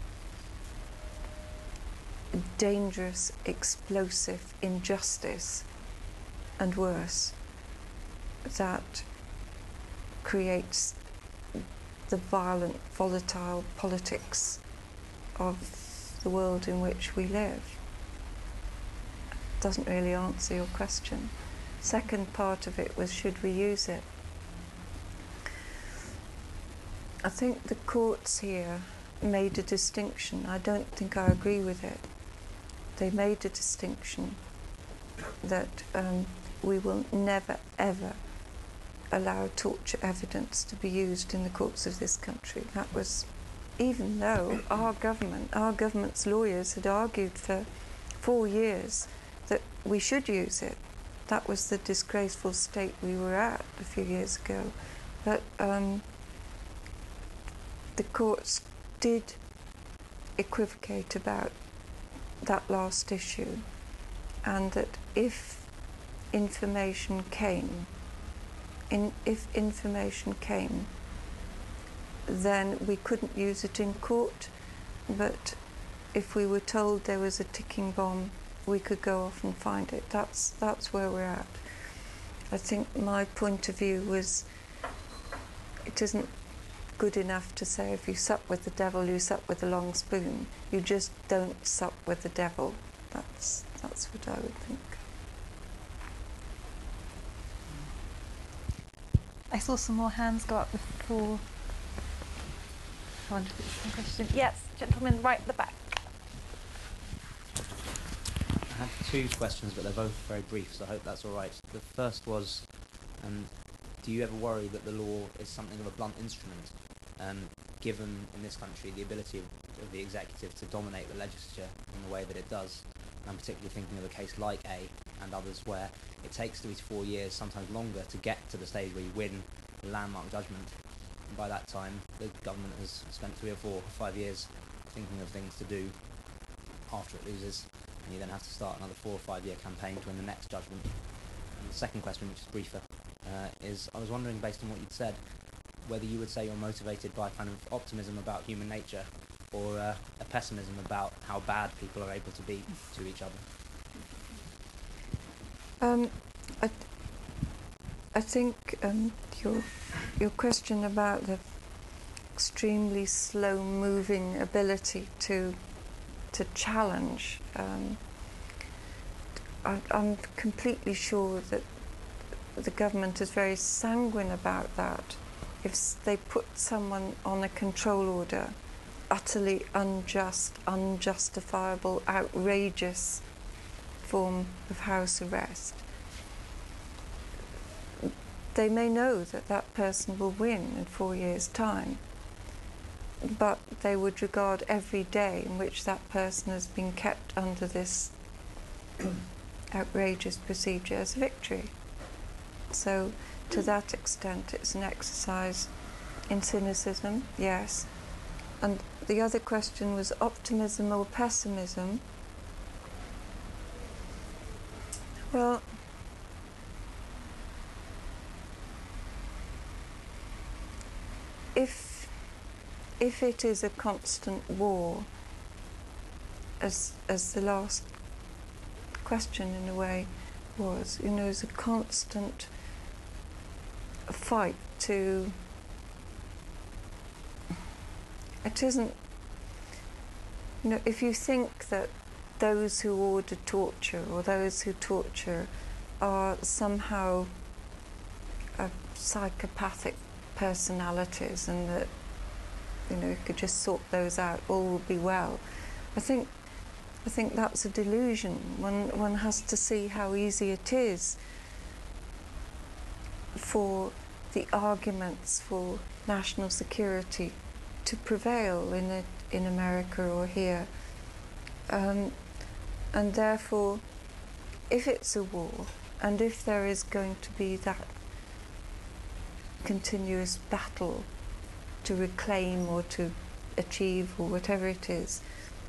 dangerous, explosive injustice and worse that creates the violent, volatile politics of the world in which we live. Doesn't really answer your question. Second part of it was, should we use it? I think the courts here made a distinction. I don't think I agree with it. They made a distinction that um, we will never, ever allow torture evidence to be used in the courts of this country. That was, even though our government, our government's lawyers had argued for four years that we should use it. That was the disgraceful state we were at a few years ago. But um, the courts did equivocate about that last issue, and that if information came, in, if information came, then we couldn't use it in court, but if we were told there was a ticking bomb, we could go off and find it. That's, that's where we're at. I think my point of view was, it isn't good enough to say if you sup with the devil, you sup with a long spoon. You just don't sup with the devil. That's, that's what I would think. I saw some more hands go up before. I wonder if it's a question. Yes, gentleman right at the back. I had two questions, but they're both very brief, so I hope that's all right. The first was, um, do you ever worry that the law is something of a blunt instrument, um, given in this country the ability of, of the executive to dominate the legislature in the way that it does? And I'm particularly thinking of a case like A and others where it takes three to four years, sometimes longer, to get to the stage where you win the landmark judgment. And by that time, the government has spent three or four or five years thinking of things to do after it loses, and you then have to start another four or five year campaign to win the next judgment. And the second question, which is briefer, uh, is I was wondering, based on what you'd said, whether you would say you're motivated by kind of optimism about human nature or uh, a pessimism about how bad people are able to be to each other. Um, I, I think um, your, your question about the extremely slow-moving ability to to challenge, um, I, I'm completely sure that the government is very sanguine about that. If they put someone on a control order, utterly unjust, unjustifiable, outrageous form of house arrest, they may know that that person will win in four years' time, but they would regard every day in which that person has been kept under this outrageous procedure as victory. So, to that extent, it's an exercise in cynicism, yes. And the other question was optimism or pessimism. Well, if if it is a constant war, as as the last question in a way was, you know, is a constant fight to, it isn't, you know, if you think that those who order torture or those who torture are somehow uh, psychopathic personalities and that, you know, you could just sort those out, all will be well. I think I think that's a delusion. One one has to see how easy it is for the arguments for national security to prevail in it, in America or here. Um, and therefore, if it's a war, and if there is going to be that continuous battle to reclaim or to achieve or whatever it is,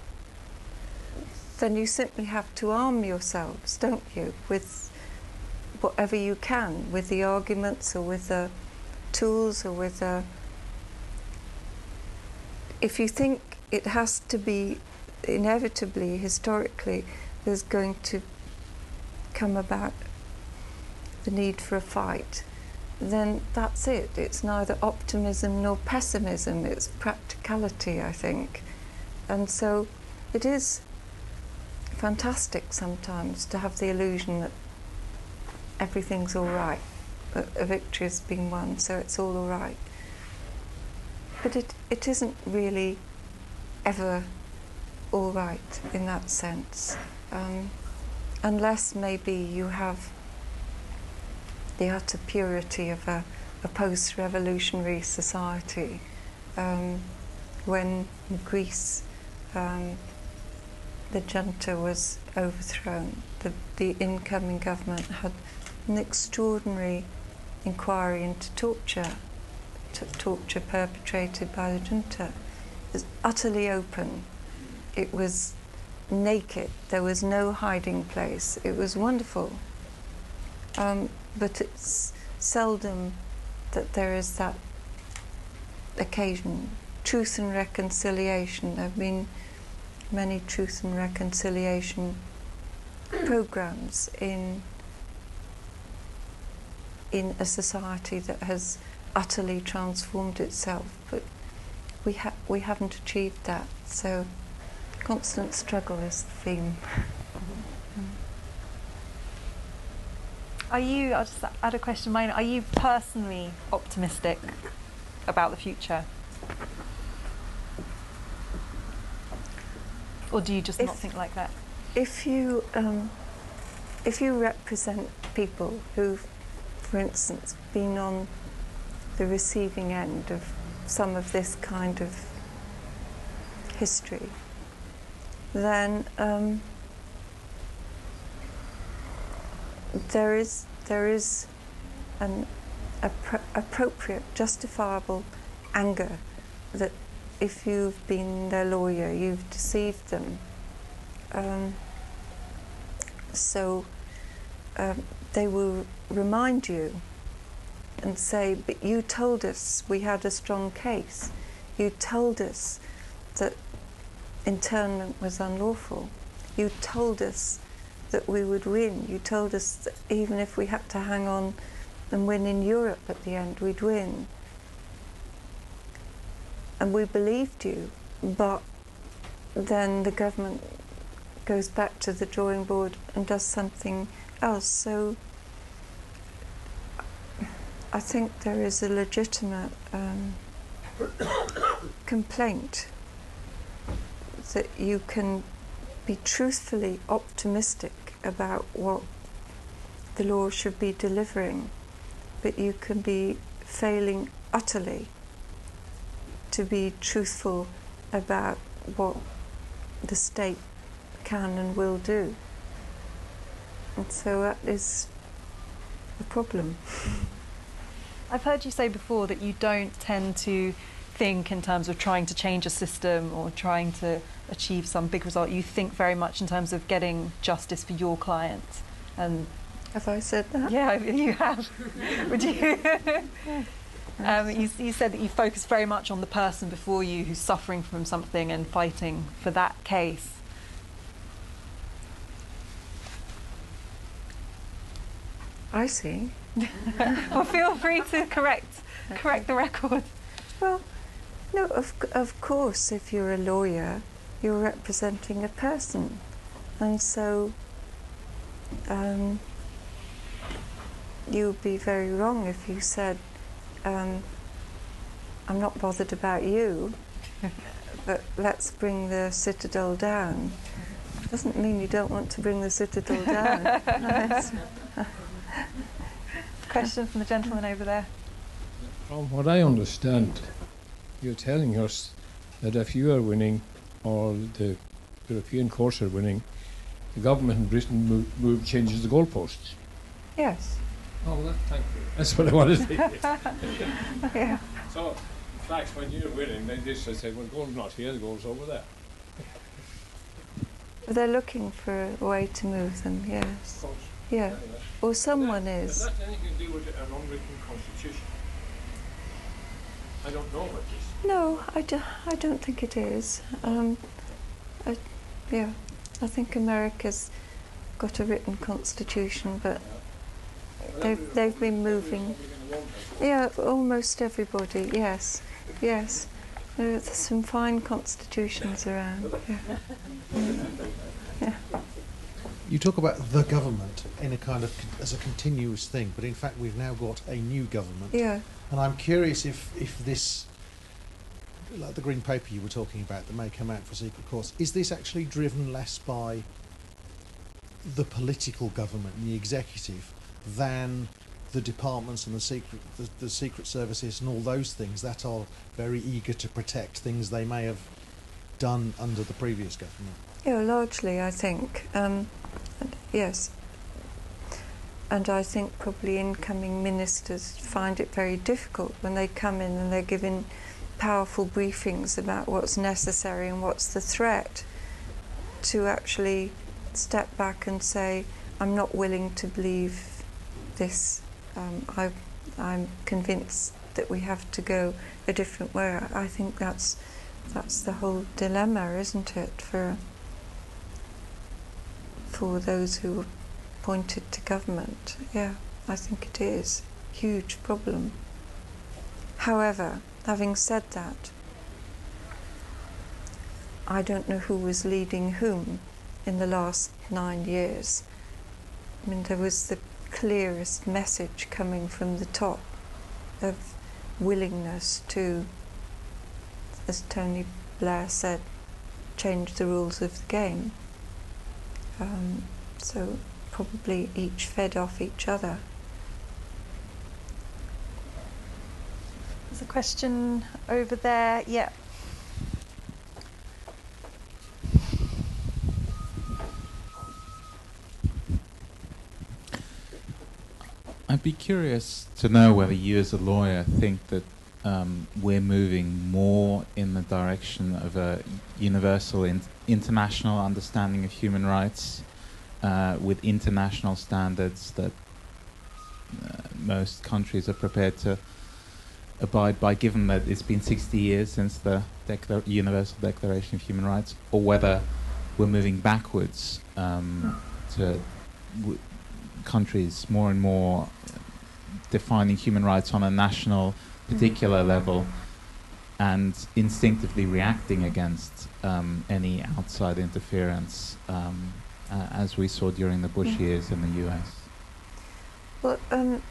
then you simply have to arm yourselves, don't you, with whatever you can, with the arguments or with the tools or with the... If you think it has to be inevitably, historically, there's going to come about the need for a fight, then that's it. It's neither optimism nor pessimism, it's practicality, I think. And so it is fantastic sometimes to have the illusion that everything's all right, that a victory has been won, so it's all all right. But it, it isn't really ever all right in that sense, um, unless maybe you have the utter purity of a, a post-revolutionary society, um, when in Greece um, the junta was overthrown. The, the incoming government had an extraordinary inquiry into torture, t torture perpetrated by the junta. It was utterly open. It was naked. There was no hiding place. It was wonderful. Um, but it's seldom that there is that occasion. Truth and reconciliation. There have been many truth and reconciliation programs in in a society that has utterly transformed itself, but we ha we haven't achieved that. So constant struggle is the theme. Are you, I'll just add a question of mine, are you personally optimistic about the future? Or do you just if, not think like that? If you, um, if you represent people who've, for instance, been on the receiving end of some of this kind of history, then um, there is there is an appro appropriate, justifiable anger that if you've been their lawyer, you've deceived them. Um, so um, they will remind you and say, but you told us we had a strong case. You told us that internment was unlawful. You told us that we would win. You told us that even if we had to hang on and win in Europe at the end, we'd win. And we believed you, but then the government goes back to the drawing board and does something else. So I think there is a legitimate um, complaint that you can be truthfully optimistic about what the law should be delivering, but you can be failing utterly to be truthful about what the state can and will do. And so that is a problem. I've heard you say before that you don't tend to think in terms of trying to change a system or trying to achieve some big result. You think very much in terms of getting justice for your clients. And have I said that? yeah, you have. Would you? um, you, you said that you focus very much on the person before you who's suffering from something and fighting for that case. I see. Well, feel free to correct correct the record. Well, no, of, of course, if you're a lawyer, you're representing a person. And so um, you would be very wrong if you said, um, I'm not bothered about you, but let's bring the citadel down. Doesn't mean you don't want to bring the citadel down. No, Question from the gentleman over there. From what I understand, you're telling us that if you are winning, or the European courts are winning, the government in Britain move, move changes the goalposts. yes. Oh, well, thank you. That's what I wanted to say. Yeah. So, in fact, when you're winning, they just say, well, the goal's not here, the goal's over there. They're looking for a way to move them, yes. Of course. Yeah. Anyway. Or someone Has is. that anything to do with an unwritten constitution? I don't know what this. No, I, do, I don't think it is. Um, I, yeah, I think America's got a written constitution, but they've, they've been moving. Yeah, almost everybody, yes, yes. There's some fine constitutions around. Yeah. Yeah. You talk about the government in a kind of con- as a continuous thing, but in fact we've now got a new government. Yeah. And I'm curious if, if this, like the green paper you were talking about that may come out for secret courts, is this actually driven less by the political government and the executive than the departments and the secret the, the secret services and all those things that are very eager to protect things they may have done under the previous government? Yeah, largely, I think. Um, and yes. And I think probably incoming ministers find it very difficult when they come in and they're given powerful briefings about what's necessary and what's the threat, to actually step back and say, I'm not willing to believe this. Um, I, I'm convinced that we have to go a different way. I think that's that's the whole dilemma, isn't it, for for those who are appointed to government? Yeah, I think it is. Huge problem. However, having said that, I don't know who was leading whom in the last nine years. I mean, there was the clearest message coming from the top of willingness to, as Tony Blair said, change the rules of the game. Um, so probably each fed off each other. There's a question over there. Yeah. I'd be curious to know whether you as a lawyer think that um, we're moving more in the direction of a universal in international understanding of human rights uh, with international standards that uh, most countries are prepared to abide by, given that it's been sixty years since the Declar- Universal Declaration of Human Rights, or whether we're moving backwards um, to w countries more and more defining human rights on a national particular mm-hmm. level and instinctively reacting against um, any outside interference, um, uh, as we saw during the Bush mm-hmm. years in the U S. Well, um,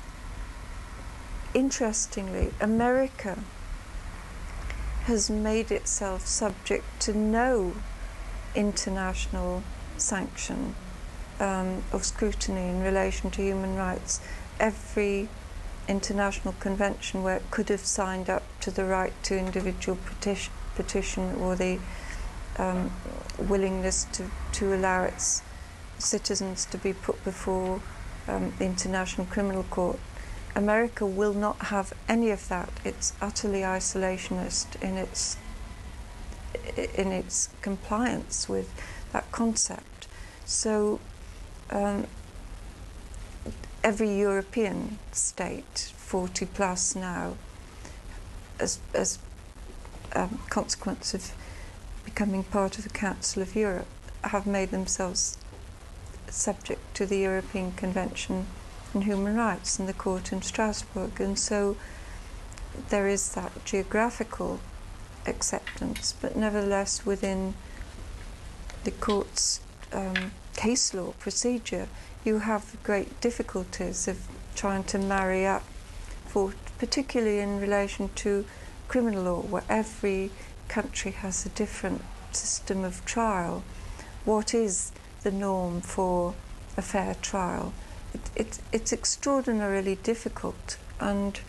interestingly, America has made itself subject to no international sanction um, of scrutiny in relation to human rights. Every international convention where it could have signed up to the right to individual petition, petition or the um, willingness to, to allow its citizens to be put before um, the International Criminal Court. America will not have any of that. It's utterly isolationist in its in its compliance with that concept. So um, every European state, forty plus now, as as a consequence of becoming part of the Council of Europe, have made themselves subject to the European Convention on Human Rights and the court in Strasbourg, and so there is that geographical acceptance, but nevertheless within the court's um, case law procedure you have great difficulties of trying to marry up, for particularly in relation to criminal law, where every country has a different system of trial. What is the norm for a fair trial? It, it, it's extraordinarily difficult, and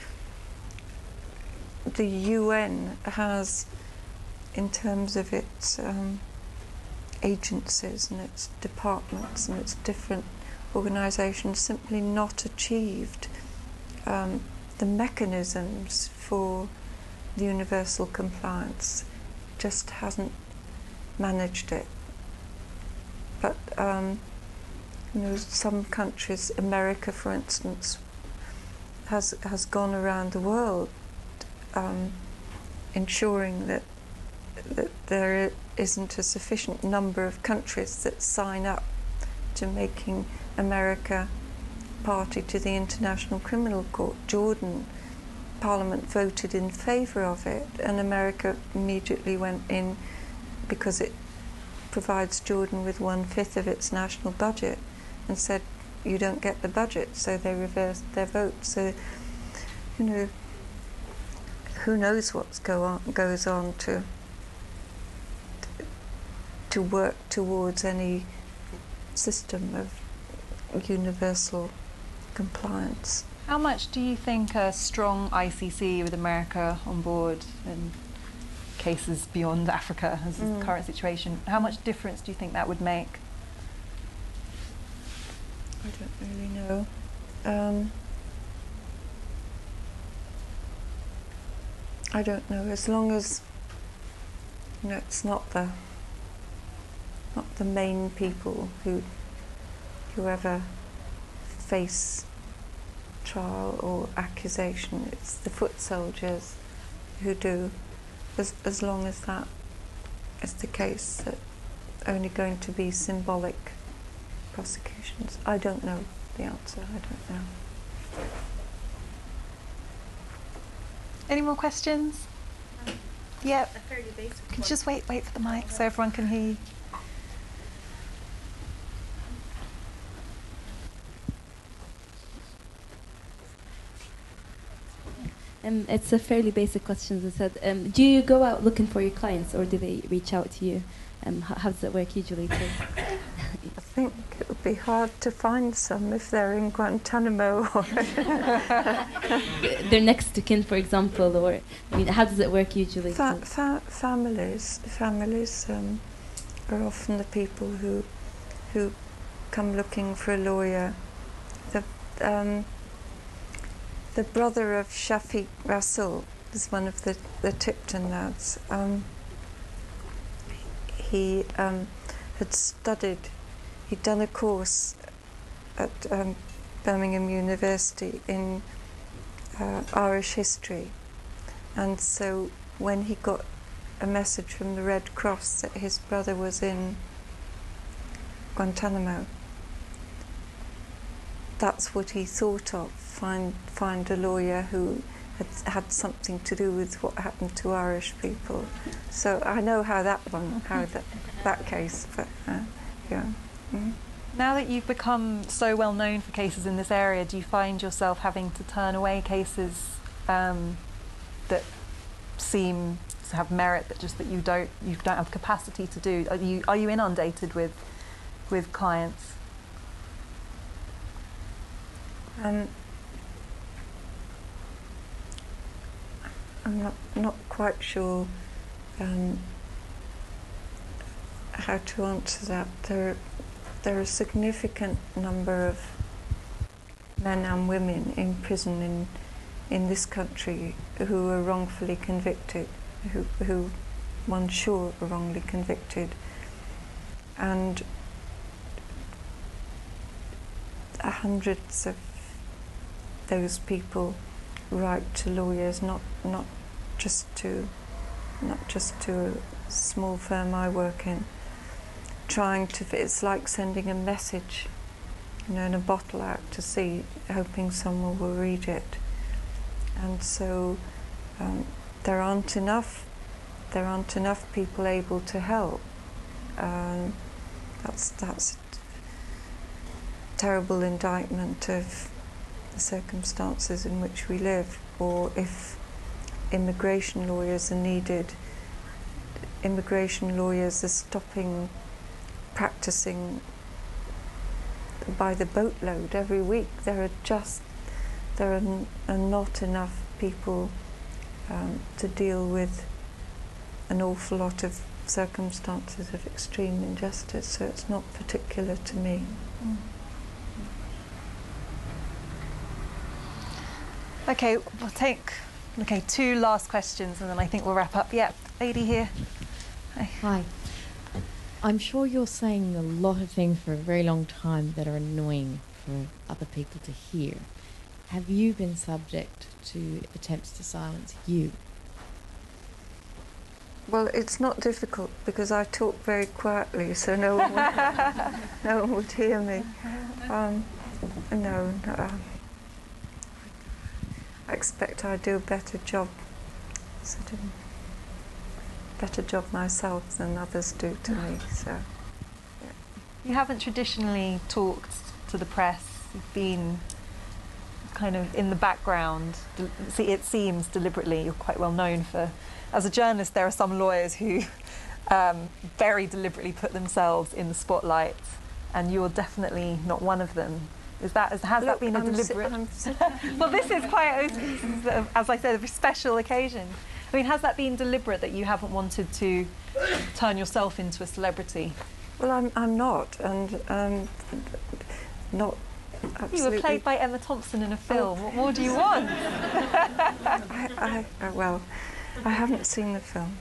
the U N has, in terms of its um, agencies and its departments and its different organisations, simply not achieved um, the mechanisms for the universal compliance. Just hasn't managed it. But um, you know, some countries, America for instance, has has gone around the world um, ensuring that that there isn't a sufficient number of countries that sign up to making America party to the International Criminal Court. Jordan, Parliament voted in favour of it, and America immediately went in because it provides Jordan with one-fifth of its national budget, and said, you don't get the budget, so they reversed their vote. So, you know, who knows what go on, goes on to, to work towards any system of universal compliance. How much do you think a strong I C C with America on board in cases beyond Africa, as mm. the current situation, how much difference do you think that would make? I don't really know. Um, I don't know. As long as you know, it's not the not the main people who whoever face trial or accusation. It's the foot soldiers who do. As as long as that is the case, that only going to be symbolic prosecutions. I don't know the answer. I don't know. Any more questions? Um, yep. A fairly basic Can you one. just wait, wait for the mic so everyone can hear you? Um, it's a fairly basic question. I said, um, do you go out looking for your clients, or do they reach out to you? Um, how, how does it work usually? I think it would be hard to find some if they're in Guantanamo. Or They're next to kin, for example, or I mean, how does it work usually? Fa fa families, families um, are often the people who who come looking for a lawyer. The um, the brother of Shafiq Rasul is one of the the Tipton lads. Um, he um, had studied. He'd done a course at um, Birmingham University in uh, Irish history, and so when he got a message from the Red Cross that his brother was in Guantanamo, that's what he thought of, find, find a lawyer who had had something to do with what happened to Irish people. So I know how that one, how that, that case, but uh, yeah. Mm. Now that you've become so well known for cases in this area, do you find yourself having to turn away cases um, that seem to have merit, that just that you don't you don't have capacity to do? Are you are you inundated with with clients? Um, I'm not, not quite sure um, how to answer that. There, there are a significant number of men and women in prison in in this country who are wrongfully convicted, who, who one's sure are wrongly convicted, and hundreds of those people write to lawyers, not not just to not just to a small firm I work in, trying to. It's like sending a message, you know, in a bottle out to sea, hoping someone will read it. And so um, there aren't enough. There aren't enough people able to help. Um, that's that's a terrible indictment of the circumstances in which we live. Or if immigration lawyers are needed, immigration lawyers are stopping practicing by the boatload every week. There are just there are, n are not enough people um, to deal with an awful lot of circumstances of extreme injustice, so it's not particular to me. Mm. Okay, we'll take okay two last questions and then I think we'll wrap up. Yeah, lady here. Hi. Hi. I'm sure you're saying a lot of things for a very long time that are annoying for other people to hear. Have you been subject to attempts to silence you? Well, it's not difficult because I talk very quietly, so no one would, no one would hear me. Um, no, no um, I expect I do a better job, sort of better job myself than others do to me. So, yeah. You haven't traditionally talked to the press. You've been kind of in the background. See, it seems deliberately. You're quite well known for. As a journalist, there are some lawyers who um, very deliberately put themselves in the spotlight, and you're definitely not one of them. Is that is, has Look, that been a I'm deliberate? Si Well, this is quite, this is, uh, as I said, a special occasion. I mean, has that been deliberate that you haven't wanted to turn yourself into a celebrity? Well, I'm I'm not, and um, not. Absolutely. You were played by Emma Thompson in a film. Oh. What more do you want? I, I, uh, well, I haven't seen the film.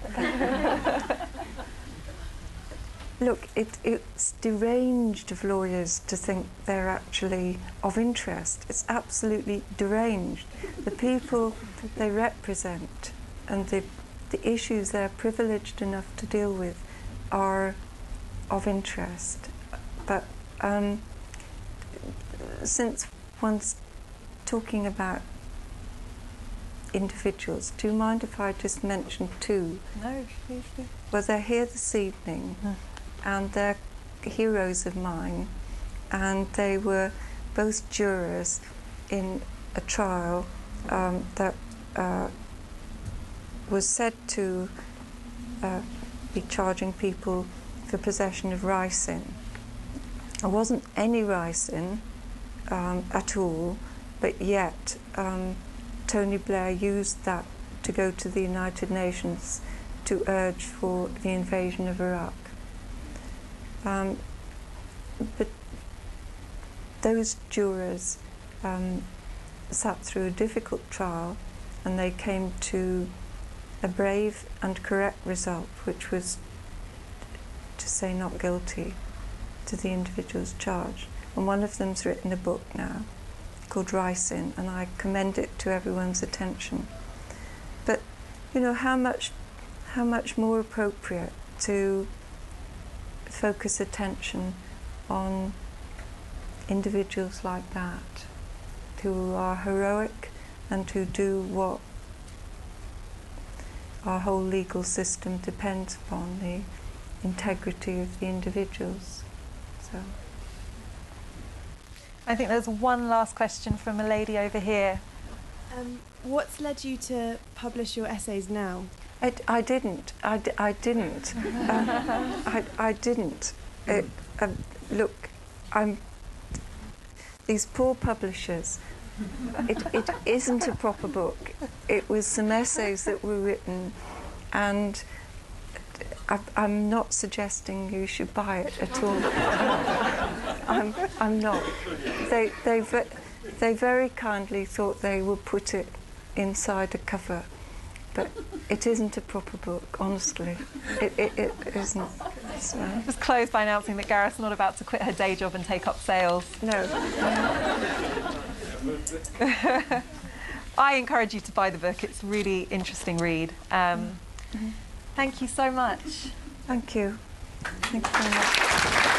Look, it, it's deranged of lawyers to think they're actually of interest. It's absolutely deranged. The people they represent and the, the issues they're privileged enough to deal with are of interest. But um, since one's talking about individuals, do you mind if I just mention two? No, please do. Well, they're here this evening, mm. and they're heroes of mine, and they were both jurors in a trial um, that uh, was said to uh, be charging people for possession of ricin. There wasn't any ricin um, at all, but yet um, Tony Blair used that to go to the United Nations to urge for the invasion of Iraq. Um, but those jurors um, sat through a difficult trial, and they came to a brave and correct result, which was to say not guilty to the individuals charged. And one of them's written a book now called Ricin, and I commend it to everyone's attention. But you know, how much how much more appropriate to focus attention on individuals like that, who are heroic and who do what our whole legal system depends upon, the integrity of the individuals. So I think there's one last question from a lady over here. Um, what's led you to publish your essays now? I, d I didn't. I, d I didn't. uh, I, I didn't. It, uh, look, I'm. These poor publishers it, it isn't a proper book. It was some essays that were written, and I, I'm not suggesting you should buy it at all. I'm, I'm not. They, they, they very kindly thought they would put it inside a cover, but it isn't a proper book, honestly. It, it, it isn't. So. Just close by announcing that Gareth's not about to quit her day job and take up sales. No. I encourage you to buy the book. It's a really interesting read. Um, mm-hmm. Thank you so much. Thank you. Thank you very much.